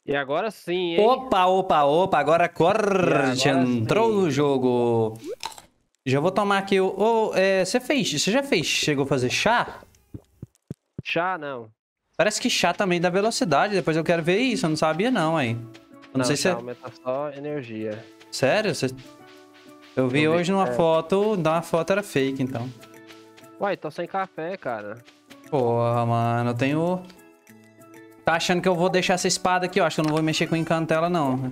E agora sim, hein? Opa, opa, opa, agora E Corte agora entrou sim. no jogo. Já vou tomar aqui o... você já fez, chegou a fazer chá? Chá, não. Parece que chá também dá velocidade, depois eu quero ver isso, eu não sabia não, hein. Eu não Não, sei se chá é... aumenta só energia. Sério? Eu Deixa vi eu ver. hoje numa foto, uma foto era fake, então. Uai, tô sem café, cara. Porra, mano, eu tenho... Tá achando que eu vou deixar essa espada aqui, ó. Acho que eu não vou mexer com encantela, não.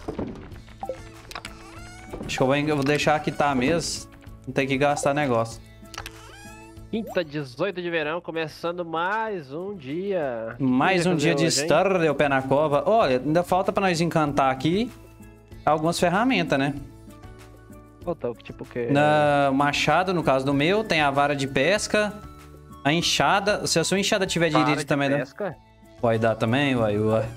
Acho que eu vou deixar aqui, tá mesmo. Não tem que gastar negócio. Quinta, 18 de verão, começando mais um dia. Mais um dia de hoje, hein? estar o pé na cova. Olha, ainda falta pra nós encantar aqui algumas ferramentas, né? Faltou, tipo o quê? Na machado, no caso do meu, tem a vara de pesca, a enxada. Se a sua enxada tiver Vara direito de também, né? pesca? Vai dar também, uai.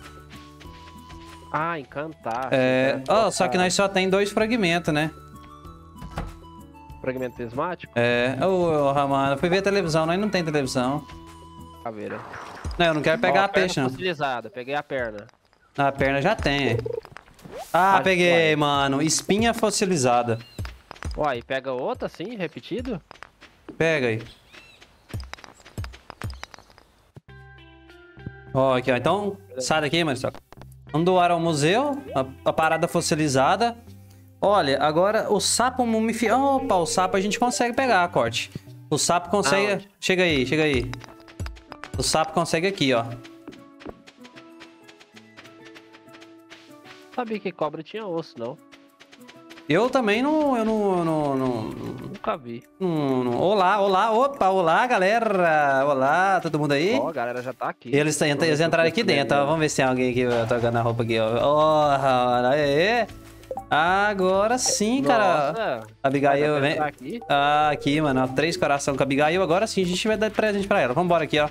Ah, encantar. Só que nós só tem 2 fragmentos, né? Fragmento prismático? Mano, eu fui ver a televisão, nós não tem televisão. Caveira. Não, eu não quero pegar Ó, a peixe, perna não. fossilizada, peguei a perna. A perna já tem. Ah, Acho que peguei, vai. mano. Espinha fossilizada. Uai, pega outra assim, repetido? Pega aí. Ó, aqui, ó. Então, sai daqui, Marcelo. Vamos doar ao museu a parada fossilizada. Olha, agora o sapo mumificado. Opa, o sapo a gente consegue pegar, Corte. O sapo consegue... Aonde? Chega aí, chega aí. O sapo consegue aqui, ó. Sabia que cobra tinha osso, não. Eu também não... Nunca vi. Olá, olá, opa, olá, galera. Olá, todo mundo aí? Ó, a galera já tá aqui. Eles entraram aqui dentro, ó. Vamos ver se tem alguém aqui trocando a roupa aqui, ó. Ó, aê. Agora sim, cara. Nossa, Abigail, vai vem. entrar aqui? Ah, aqui, mano. Ó, 3 coração com a Abigail. Agora sim, a gente vai dar presente pra ela. Vambora aqui, ó.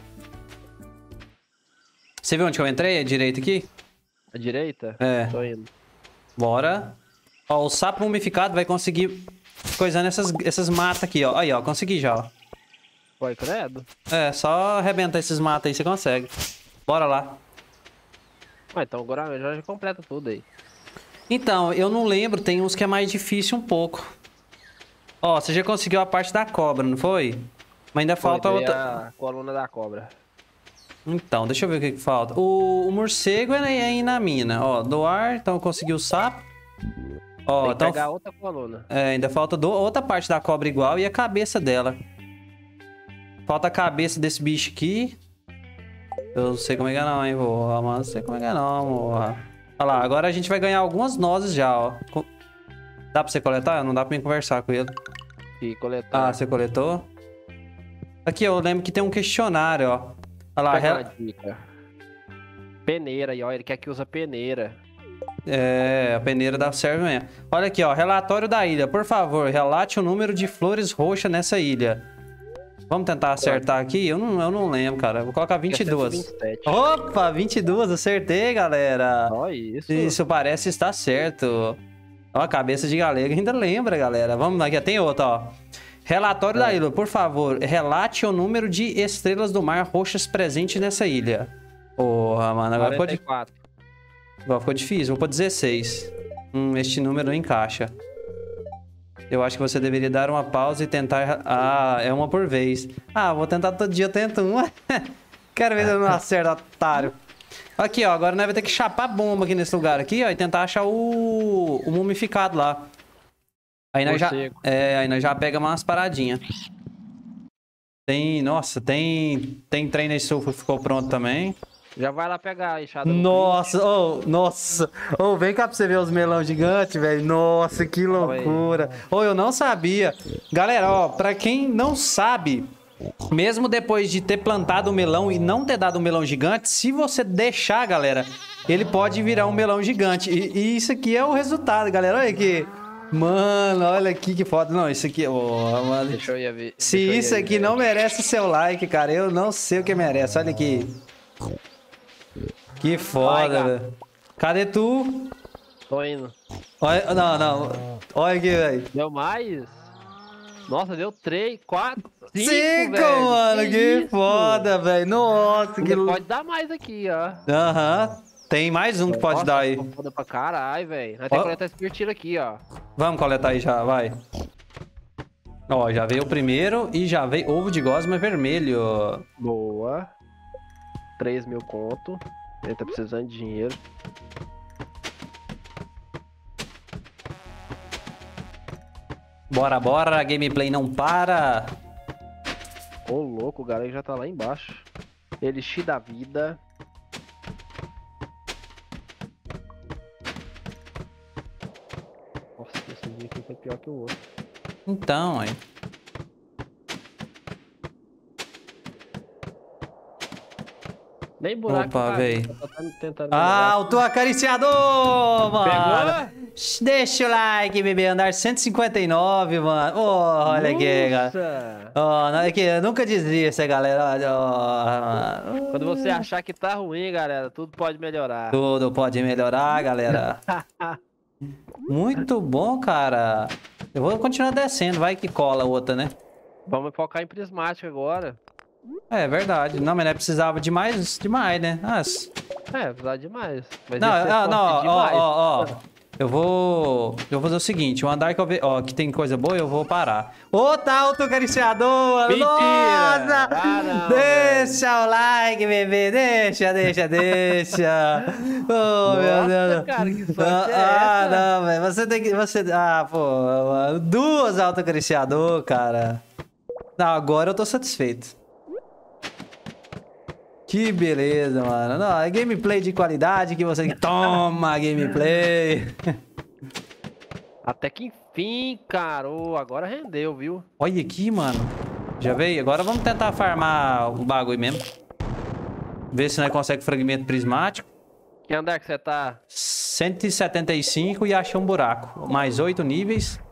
Você viu onde que eu entrei? À direita aqui? À direita? É. Tô indo. Bora. Ó, o sapo mumificado vai conseguir coisando essas matas aqui, ó. Aí, ó. Consegui já, ó. Foi, credo? É, só arrebenta esses matos aí, você consegue. Bora lá. Ué, então agora já completa tudo aí. Então, eu não lembro, tem uns que é mais difícil um pouco. Ó, você já conseguiu a parte da cobra, não foi? Mas ainda falta Foi, outra... a coluna da cobra. Então, deixa eu ver o que falta. O morcego é aí na mina. Ó, doar, então eu consegui o sapo. Ó, Tem que então... pegar outra coluna. ainda falta outra parte da cobra igual e a cabeça dela. Falta a cabeça desse bicho aqui. Eu não sei como é que é não, hein, porra, mano. Não sei como é que é não, porra. Olha lá, agora a gente vai ganhar algumas nozes já, ó. Dá pra você coletar? Não dá pra mim conversar com ele. E coletar. Ah, você coletou? Aqui, eu lembro que tem um questionário, ó. Olha lá, Pega uma dica. Peneira aí, ó. Ele quer que usa peneira. a peneira dá serve mesmo. Olha aqui, ó. Relatório da ilha. Por favor, relate o número de flores roxas nessa ilha. Vamos tentar acertar aqui? Eu não lembro, cara. Vou colocar 22. 127. Opa, 22. Acertei, galera. Ó, isso. Isso parece estar certo. Ó, cabeça de galega ainda lembra, galera. Vamos lá, aqui tem outra, ó. Relatório da ilha. Por favor, relate o número de estrelas do mar roxas presentes nessa ilha. Porra, mano. Agora 44. ficou difícil. Vou pôr 16. Este número não encaixa. Eu acho que você deveria dar uma pausa e tentar... Ah, é uma por vez. Ah, vou tentar todo dia, eu tento uma. Quero ver se eu não acerto, otário. Aqui, ó. Agora nós vamos ter que chapar bomba aqui nesse lugar aqui, ó. E tentar achar o mumificado lá. Aí nós aí nós já pega umas paradinhas. Nossa, tem treino aí, ficou pronto também. Já vai lá pegar a enxada. Nossa, nossa. Vem cá pra você ver os melão gigantes, velho. Nossa, que loucura. Eu não sabia. Galera, ó, pra quem não sabe, mesmo depois de ter plantado o melão e não ter dado um melão gigante, se você deixar, galera, ele pode virar um melão gigante. E isso aqui é o resultado, galera. Olha aqui. Mano, olha aqui que foda. Não, isso aqui... mano. Deixa eu ir ver. Se isso aqui não merece seu like, cara, eu não sei o que merece. Olha aqui. Que foda, velho. Cadê tu? Tô indo. Olha, não. Olha aqui, velho. Deu mais? Nossa, deu 3, 4, 5, 5, velho. mano. Que foda, velho. Nossa, que... Pode dar mais aqui, ó. Aham. Tem mais um que pode Nossa, dar aí. ficou foda pra caralho, velho. Nós temos que coletar esse pirtilo aqui, ó. Vamos coletar aí já, vai. Ó, já veio o primeiro e já veio ovo de gosma vermelho. Boa. 3.000 conto. Ele tá precisando de dinheiro. Bora, bora, a gameplay não para. Ô, louco, o galera já tá lá embaixo. Elixir da vida. Nossa, esse dia aqui foi pior que o outro. Então, aí. Nem buraco. Opa, véi. Tentando Ah, o teu acariciador, mano. Pegou? Deixa o like, bebê. Andar 159, mano. Oh, olha aqui, galera. Oh, não, é que eu nunca desista, galera. Oh, Quando você achar que tá ruim, galera, tudo pode melhorar. tudo pode melhorar, galera. Muito bom, cara. Eu vou continuar descendo, vai que cola outra, né? Vamos focar em prismática agora. É verdade. Não, mas não precisava de mais, né? Precisar demais. Mas Não, esse é forte não, demais. ó. Eu vou fazer o seguinte, o andar que eu ver, ó, que tem coisa boa, eu vou parar. Ô, tá autocariciador! Mentira! Nossa! Ah, não, deixa o like, bebê, deixa. Oh, meu Deus. Cara, que sorte é essa? Não, velho, você tem que, pô, mano, 2 autocariciador, cara. Não, agora eu tô satisfeito. Que beleza, mano. Não, é gameplay de qualidade que você... Toma, gameplay. Até que enfim, cara. Ô, agora rendeu, viu? Olha aqui, mano. Já veio? Agora vamos tentar farmar o bagulho mesmo. Ver se nós conseguimos fragmento prismático. Que andar que você tá? 175 e achar um buraco. Mais 8 níveis.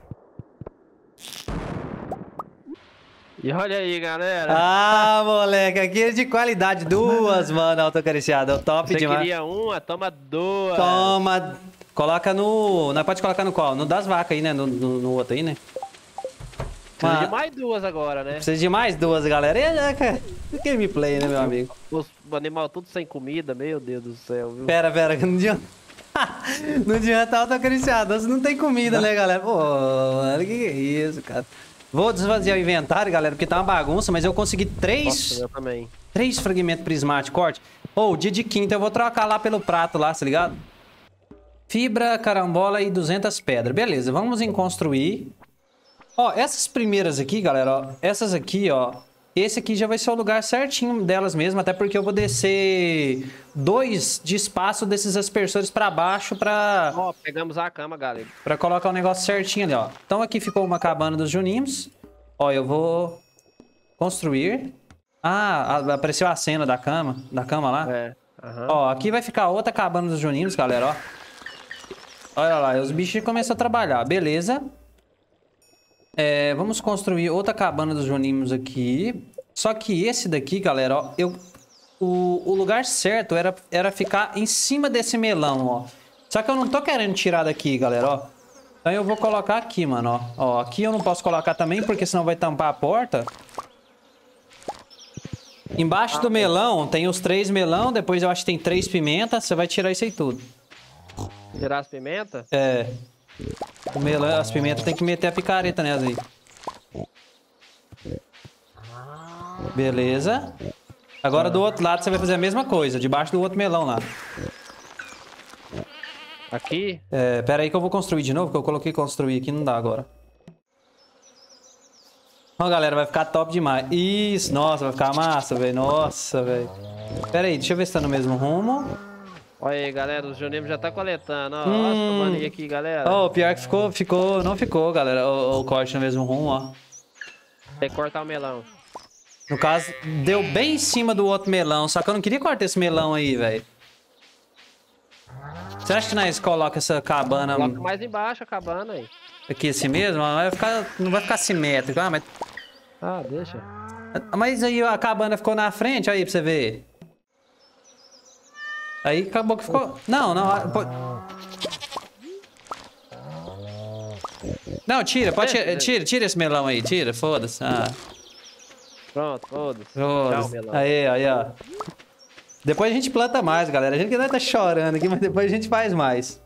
E olha aí, galera. Ah, moleque. Aqui é de qualidade. 2, mano, autocariciado. Top você demais. queria uma? Toma 2. Toma. Coloca no... Nós pode colocar no qual? No das vacas aí, né? No outro aí, né? Precisa de mais 2 agora, né? Precisa de mais 2, galera. E, cara, gameplay, né, meu amigo? Os animais tudo sem comida, meu Deus do céu, viu? Pera, não adianta. Não adianta autocariciador, você não tem comida, né, galera? Pô, mano, que é isso, cara? Vou desvaziar o inventário, galera, porque tá uma bagunça, mas eu consegui 3... Nossa, eu também. 3 fragmentos prismáticos, corte. Ô, dia de quinta eu vou trocar lá pelo prato lá, tá ligado? Fibra, carambola e 200 pedras. Beleza, vamos em construir. Ó, essas primeiras aqui, galera, ó. Essas aqui, ó. Esse aqui já vai ser o lugar certinho delas mesmo, até porque eu vou descer 2 de espaço desses aspersores pra baixo pra... Ó, pegamos a cama, galera. Pra colocar o negócio certinho ali, ó. Então aqui ficou uma cabana dos Juninhos. Ó, eu vou construir. Ah, apareceu a cena da cama lá. É. Uhum. Ó, aqui vai ficar outra cabana dos Juninhos, galera, ó. Olha lá, os bichos começam a trabalhar, beleza. É, vamos construir outra cabana dos Juninhos aqui. Só que esse daqui, galera, ó, o lugar certo era ficar em cima desse melão, ó. Só que eu não tô querendo tirar daqui, galera, ó. Então eu vou colocar aqui, mano, ó. Ó, aqui eu não posso colocar também, porque senão vai tampar a porta. Embaixo do melão tem os 3 melão, depois eu acho que tem 3 pimentas. Você vai tirar isso aí tudo. Tirar as pimentas? É. O melão, as pimentas tem que meter a picareta nelas aí. Beleza. Agora do outro lado você vai fazer a mesma coisa, debaixo do outro melão lá. Aqui? É, pera aí que eu vou construir de novo, porque eu coloquei construir aqui, não dá agora. Ó, galera, vai ficar top demais. Isso, nossa, vai ficar massa, velho. Nossa, velho. Pera aí, deixa eu ver se tá no mesmo rumo. Olha aí, galera, o Juninho já tá coletando, ó. Nossa, tomando aí aqui, galera. Ó, o pior que não ficou, galera, o corte no mesmo rumo, ó. Tem que cortar o melão. No caso, deu bem em cima do outro melão, só que eu não queria cortar esse melão aí, velho. Você acha que nós coloca essa cabana... Coloca mais embaixo a cabana aí. Aqui assim mesmo? Não vai ficar simétrico. Ah, mas... Ah, deixa. Mas aí a cabana ficou na frente, aí pra você ver. Aí acabou que ficou... Não. Não, tira, pode tira esse melão aí, tira, foda-se. Ah. Pronto, foda-se. Foda-se. Tchau, melão. Aí, ó. Depois a gente planta mais, galera. A gente ainda tá chorando aqui, mas depois a gente faz mais.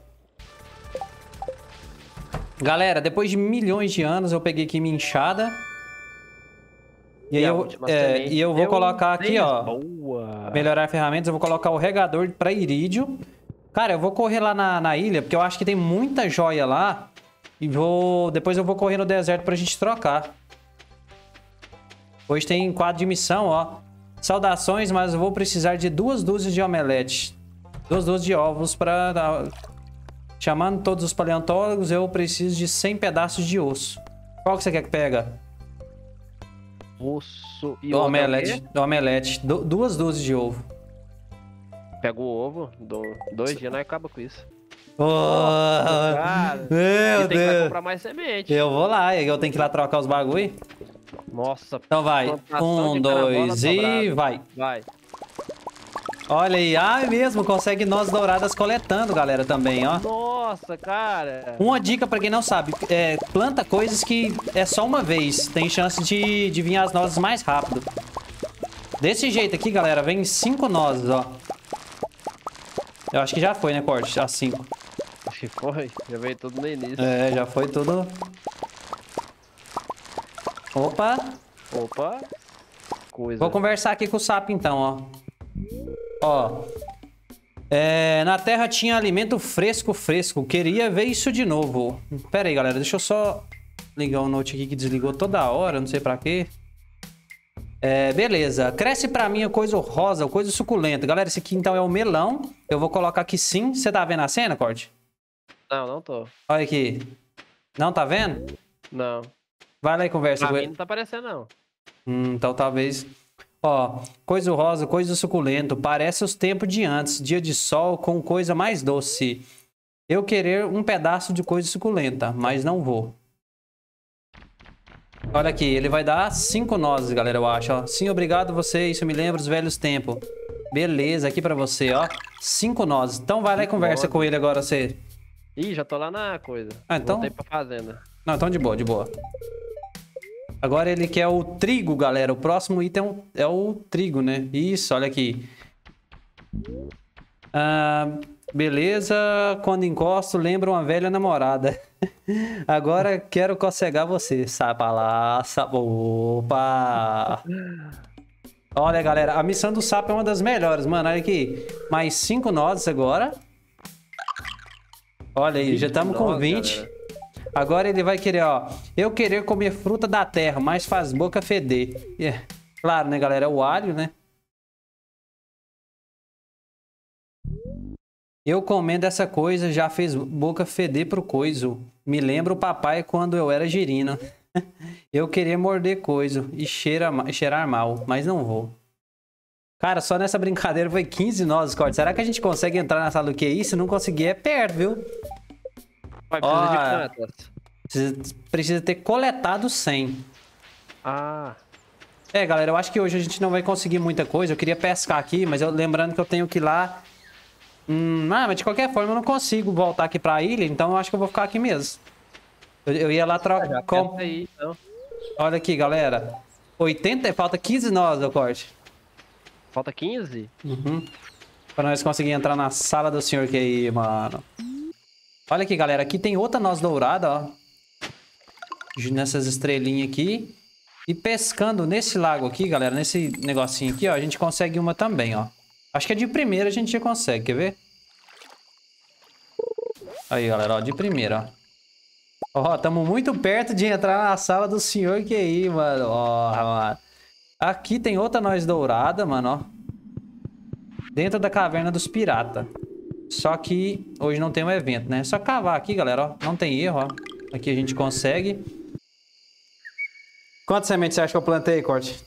Galera, depois de milhões de anos, eu peguei aqui minha enxada. E aí eu vou colocar aqui, ó. Boa. Melhorar ferramentas, eu vou colocar o regador para irídio. Cara, eu vou correr lá na ilha, porque eu acho que tem muita joia lá. E depois eu vou correr no deserto pra gente trocar. Hoje tem quadro de missão, ó. Saudações, mas eu vou precisar de 2 dúzias de omelete. 2 dúzias de ovos para... Chamando todos os paleontólogos, eu preciso de 100 pedaços de osso. Qual que você quer que pega? Osso e omelete. Omelete. 2 dúzias de ovo. Pega o ovo, 2 dias nós acaba com isso. Cara, meu e tem que comprar mais semente. Eu vou lá, eu tenho que ir lá trocar os bagulho. Nossa. Então vai. 1, 2 e vai. Vai. Olha aí, é mesmo, consegue nozes douradas coletando, galera, também, ó. Nossa, cara. Uma dica pra quem não sabe, planta coisas que é só uma vez, tem chance de vir as nozes mais rápido. Desse jeito aqui, galera, vem 5 nozes, ó. Eu acho que já foi, né, Corte? Já 5. Acho que foi, já veio tudo no início. Já foi tudo. Opa. Coisa. Vou conversar aqui com o sapo, então, ó. Ó, na terra tinha alimento fresco. Queria ver isso de novo. Pera aí, galera. Deixa eu só ligar o note aqui que desligou toda hora. Não sei pra quê. Beleza. Cresce pra mim a coisa rosa, a coisa suculenta. Galera, esse aqui então é o melão. Eu vou colocar aqui sim. Você tá vendo a cena, Corte? Não tô. Olha aqui. Não tá vendo? Não. Vai lá e conversa com ele. Não tá aparecendo, não. Então talvez... Ó, coisa rosa, coisa suculento, parece os tempos de antes, dia de sol com coisa mais doce. Eu querer um pedaço de coisa suculenta, mas não vou. Olha aqui, ele vai dar 5 nozes, galera, eu acho, ó. Sim, obrigado você, isso me lembra os velhos tempos. Beleza, aqui pra você, ó. 5 nozes. Então vai lá e conversa com ele agora, você. Ih, já tô lá na coisa. Então... Voltei pra fazenda. Não, então de boa, de boa. Agora ele quer o trigo, galera. O próximo item é o trigo, né? Isso, olha aqui. Beleza. Quando encosto, lembra uma velha namorada. Agora quero cocegar você. Sapa lá, sapo. Opa! Olha, galera. A missão do sapo é uma das melhores, mano. Olha aqui. Mais 5 nozes agora. Olha aí, já estamos com 20. Galera. Agora ele vai querer, ó. Eu querer comer fruta da terra, mas faz boca feder. Claro, né, galera? É o alho, né? Eu comendo essa coisa já fez boca feder pro coiso. Me lembra o papai quando eu era girino. Eu queria morder coiso e cheirar mal, mas não vou. Cara, só nessa brincadeira foi 15 nozes, Corte. Será que a gente consegue entrar na sala do QI? Se não conseguir, é perto, viu? Precisa de quantas? Precisa ter coletado 100. Galera, eu acho que hoje a gente não vai conseguir muita coisa. Eu queria pescar aqui, mas lembrando que eu tenho que ir lá. Mas de qualquer forma eu não consigo voltar aqui pra ilha, então eu acho que eu vou ficar aqui mesmo. Eu ia lá trocar. Aí, então. Olha aqui, galera. 80, falta 15 nós, Corte. Falta 15? Uhum. Pra nós conseguir entrar na sala do senhor QI, mano. Olha aqui, galera. Aqui tem outra noz dourada, ó. Nessas estrelinhas aqui. E pescando nesse lago aqui, galera. Nesse negocinho aqui, ó. A gente consegue uma também, ó. Acho que é de primeira a gente já consegue. Quer ver? Aí, galera, ó. De primeira, ó. Ó, estamos muito perto de entrar na sala do senhor QI, mano. Ó, mano. Aqui tem outra noz dourada, mano, ó. Dentro da caverna dos piratas. Só que hoje não tem um evento, né? É só cavar aqui, galera, ó. Não tem erro, ó. Aqui a gente consegue. Quantas sementes você acha que eu plantei, Corte?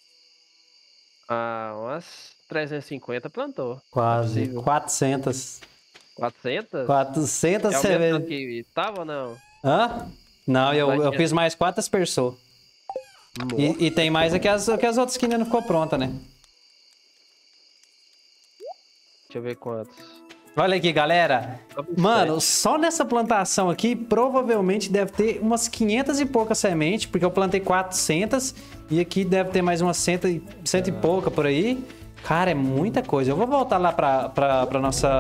Umas 350 plantou. Quase. 400. 400? 400 sementes. sementes. É o que tava ou não? Hã? Não, eu fiz mais 4 pessoas. E tem mais que as outras que ainda não ficou pronta, né? Deixa eu ver quantos. Olha aqui, galera. Mano, só nessa plantação aqui, provavelmente deve ter umas 500 e poucas sementes, porque eu plantei 400 e aqui deve ter mais umas 100 e pouca por aí. Cara, é muita coisa. Eu vou voltar lá pra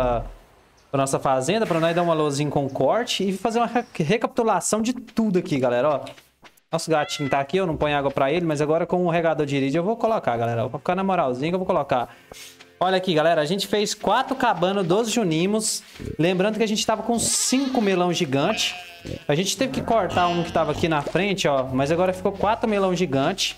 nossa fazenda, pra nós dar uma lousinha com corte e fazer uma recapitulação de tudo aqui, galera, ó. Nosso gatinho tá aqui, eu não ponho água pra ele, mas agora com o regador de irídio eu vou colocar, galera. Vou ficar na moralzinha que eu vou colocar. Olha aqui, galera, a gente fez 4 cabanas dos junimos. Lembrando que a gente tava com 5 melão gigante. A gente teve que cortar um que tava aqui na frente, ó. Mas agora ficou 4 melão gigante.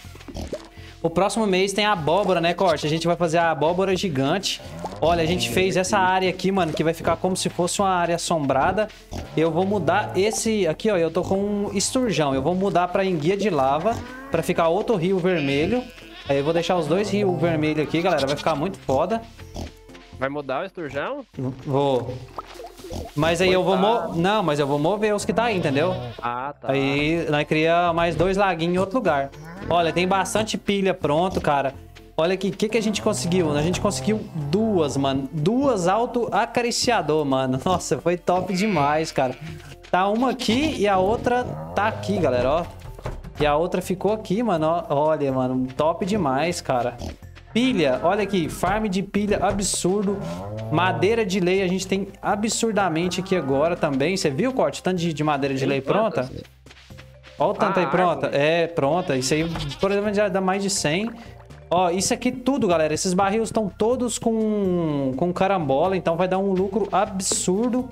O próximo mês tem a abóbora, né, Corte? A gente vai fazer a abóbora gigante. Olha, a gente fez essa área aqui, mano, que vai ficar como se fosse uma área assombrada. Eu vou mudar esse... Aqui, ó, eu tô com um esturjão. Eu vou mudar pra enguia de lava, pra ficar outro rio vermelho. Aí eu vou deixar os 2 rios vermelhos aqui, galera. Vai ficar muito foda. Vai mudar o esturjão? Vou. Mas aí eu vou... Não, mas eu vou mover os que tá aí, entendeu? Ah, tá. Aí nós criamos mais 2 laguinhos em outro lugar. Olha, tem bastante pilha pronto, cara. Olha aqui, o que a gente conseguiu? A gente conseguiu 2, mano. 2 auto-acariciador, mano. Nossa, foi top demais, cara. Tá uma aqui e a outra tá aqui, galera, ó. E a outra ficou aqui, mano. Ó. Olha, mano, top demais, cara. Pilha, olha aqui, farm de pilha absurdo. Madeira de lei a gente tem absurdamente aqui agora também. Você viu, Corte? Tanto de madeira de lei pronta? Olha o tanto aí pronta. É, pronta. Isso aí, por exemplo, já dá mais de 100. Ó, isso aqui tudo, galera. Esses barris estão todos com carambola, então vai dar um lucro absurdo.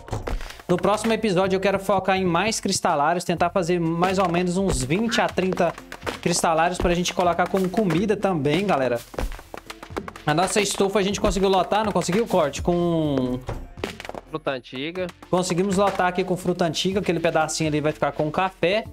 No próximo episódio eu quero focar em mais cristalários, tentar fazer mais ou menos uns 20 a 30 cristalários pra gente colocar como comida também, galera. A nossa estufa a gente conseguiu lotar, não conseguiu, Corte? Com... Fruta antiga. Conseguimos lotar aqui com fruta antiga, aquele pedacinho ali vai ficar com café.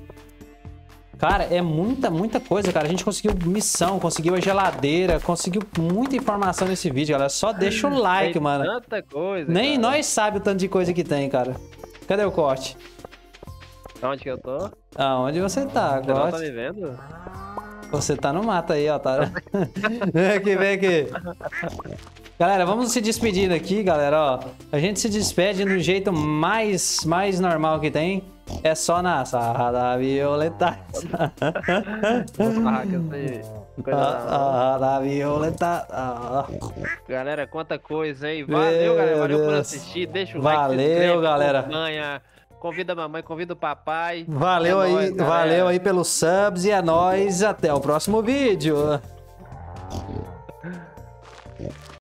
Cara, é muita coisa, cara. A gente conseguiu missão, conseguiu a geladeira, conseguiu muita informação nesse vídeo, galera. Só deixa o like, tem mano. Tanta coisa. Nem cara. nós sabemos o tanto de coisa que tem, cara. Cadê o Corte? Onde que eu tô? Aonde você tá, Você não tá Corte? me vendo? Você tá no mato aí, ó. Tá... Vem aqui, vem aqui. Galera, vamos se despedindo aqui, galera, ó. A gente se despede do jeito mais normal que tem. É só na Sarra Violeta. Da Violeta. Galera, quanta coisa, hein? Valeu, galera. Valeu por assistir. Deixa o like. Valeu, se inscreve, galera. acompanha. Convida a mamãe, convida o papai. Valeu É aí, nóis, valeu aí pelos subs e é nóis. Até o próximo vídeo.